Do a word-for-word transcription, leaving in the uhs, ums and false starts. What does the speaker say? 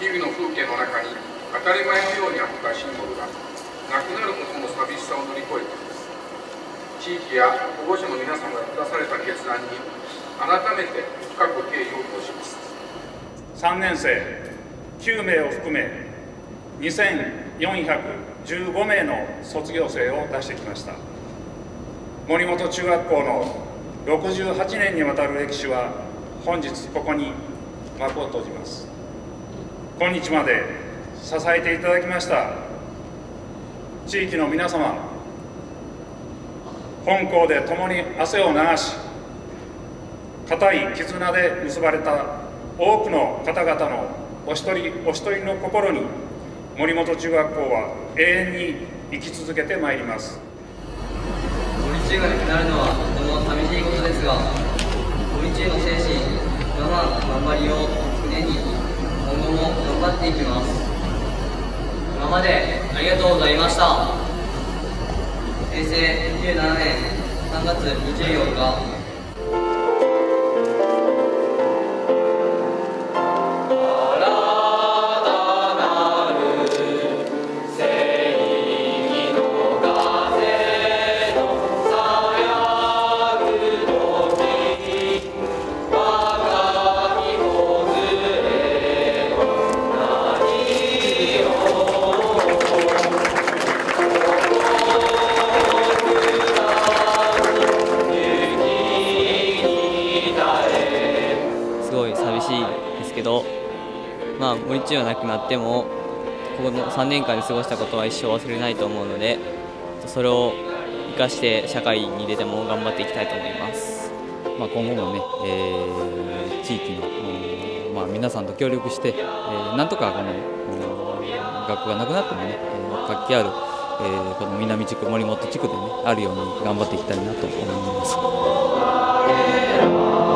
々の風景の中に当たり前のようにあったシンボルがなくなることの寂しさを乗り越えて、地域や保護者の皆様が下された決断に改めて深く敬意を表します。 さんねんせいきゅうめいを含めにせんよんひゃくじゅうごめいの卒業生を出してきました。森本中学校のろくじゅうはちねんにわたる歴史は本日ここに幕を閉じます。今日まで支えていただきました地域の皆様、本校で共に汗を流し、固い絆で結ばれた多くの方々のお一人お一人の心に森本中学校は永遠に生き続けてまいります。 森中がなくなるのはとても寂しいことですが、森中の精神、我慢、頑張りを常に今後も頑張っていきます。今までありがとうございました。へいせいにじゅうななねんさんがつにじゅうよっかすごい寂しいですけど、まあ、森中がなくなってもこのさんねんかんで過ごしたことは一生忘れないと思うので、それを生かして社会に出ても頑張っていきたいと思います。 まあ、今後もね、えー、地域の、まあ、皆さんと協力して、えー、なんとかこの学校がなくなってもね、活気ある、えー、この南地区、森本地区でね、あるように頑張っていきたいなと思います。